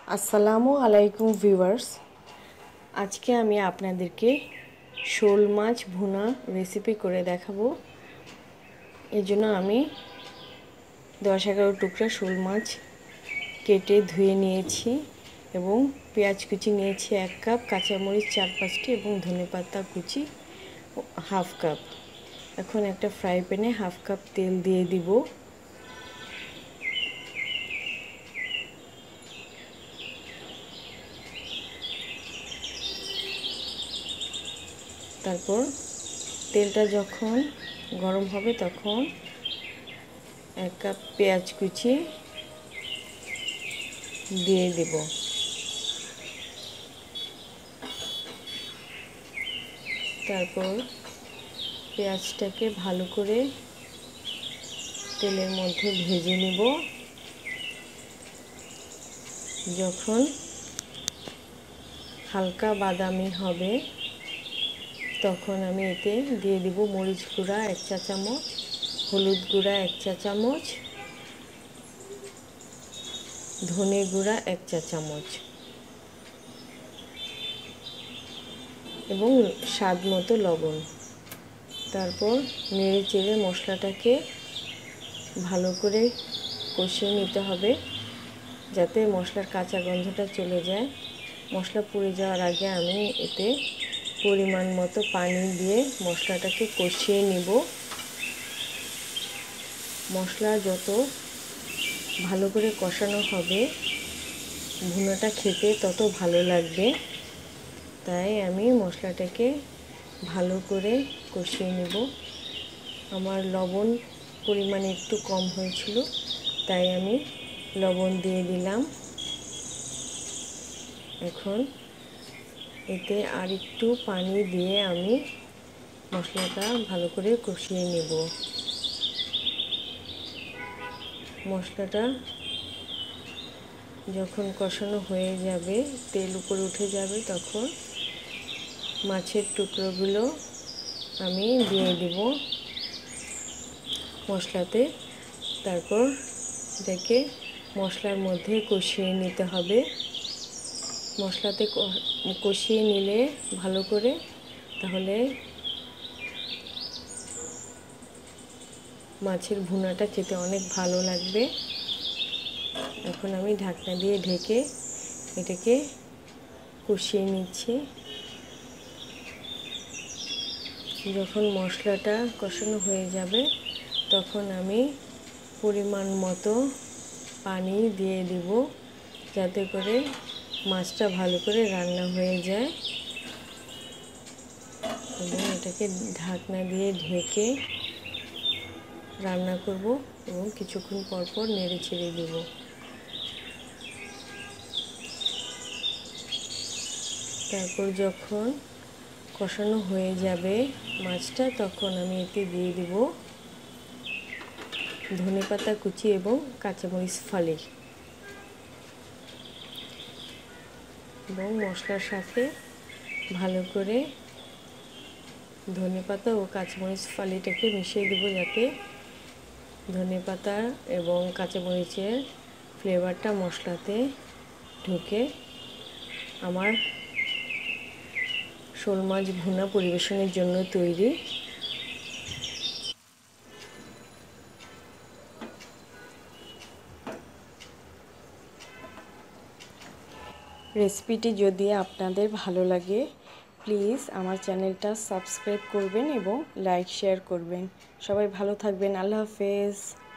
আসসালামু আলাইকুম ভিউয়ার্স, আজকে আমি আপনাদেরকে শোল মাছ ভুনা রেসিপি করে দেখাবো। এর জন্য আমি 10-11 টুকরা শোল মাছ কেটে ধুয়ে নিয়েছি এবং পেঁয়াজ কুচি নিয়েছি 1 কাপ, কাঁচামরিচ 4-5টি এবং ধনেপাতা কুচি হাফ কাপ। এখন একটা ফ্রাই প্যানে হাফ কাপ তেল দিয়ে দিব। তারপর তেলটা যখন গরম হবে তখন 1 কাপ পেঁয়াজ কুচি দিয়ে দেব। তারপর পেঁয়াজটাকে ভালো করে তেলের মধ্যে ভেজে নেব। যখন হালকা বাদামি হবে তখন আমি এতে দিয়ে দিব মরিচ গুঁড়া 1 চা চামচ, হলুদ গুঁড়া 1 চা চামচ, ধনে গুঁড়া 1 চা চামচ এবং স্বাদ মতো লবণ। তারপর নেড়ে চেড়ে মশলাটাকে ভালো করে কষিয়ে নিতে হবে যাতে মশলার কাঁচা গন্ধটা চলে যায়। মশলা পুড়ে যাওয়ার আগে আমি এতে পরিমাণ মতো পানি দিয়ে মশলাটাকে কষিয়ে নিব। মশলা যত ভালো করে কষানো হবে ভুনাটা খেতে তত ভালো লাগবে, তাই আমি মশলাটাকে ভালো করে কষিয়ে নেব। আমার লবণ পরিমাণ একটু কম হয়েছিল, তাই আমি লবণ দিয়ে দিলাম। এখন এতে আর একটু পানি দিয়ে আমি মশলাটা ভালো করে কষিয়ে নেব। মশলাটা যখন কষানো হয়ে যাবে, তেল উপরে উঠে যাবে, তখন মাছের টুকরোগুলো আমি দিয়ে দেব মশলাতে। তারপর এটাকে মশলার মধ্যে কষিয়ে নিতে হবে। মশলাতে কষিয়ে নিলে ভালো করে, তাহলে মাছের ভুনাটা খেতে অনেক ভালো লাগবে। এখন আমি ঢাকনা দিয়ে ঢেকে এটাকে কষিয়ে নিচ্ছি। যখন মশলাটা কষানো হয়ে যাবে তখন আমি পরিমাণ মতো পানি দিয়ে দিব যাতে করে মাছটা ভালো করে রান্না হয়ে যায়। এবং এটাকে ঢাকনা দিয়ে ঢেকে রান্না করব এবং কিছুক্ষণ পর পর নেড়ে ছেড়ে দেব। তারপর যখন কষানো হয়ে যাবে মাছটা, তখন আমি এতে দিয়ে দিব ধনেপাতা কুচি এবং কাঁচামরিচ ফালি এবং মশলার সাথে ভালো করে ধনেপাতা ও কাঁচামরিচ ফালিটাকে মিশিয়ে দেব যাতে ধনেপাতা এবং কাঁচামরিচের ফ্লেভারটা মশলাতে ঢুকে আমার শোল মাছ ভুনা পরিবেশনের জন্য তৈরি। রেসিপিটি যদি আপনাদের ভালো লাগে প্লিজ আমার চ্যানেলটা সাবস্ক্রাইব করবেন এবং লাইক শেয়ার করবেন। সবাই ভালো থাকবেন। আল্লাহ হাফেজ।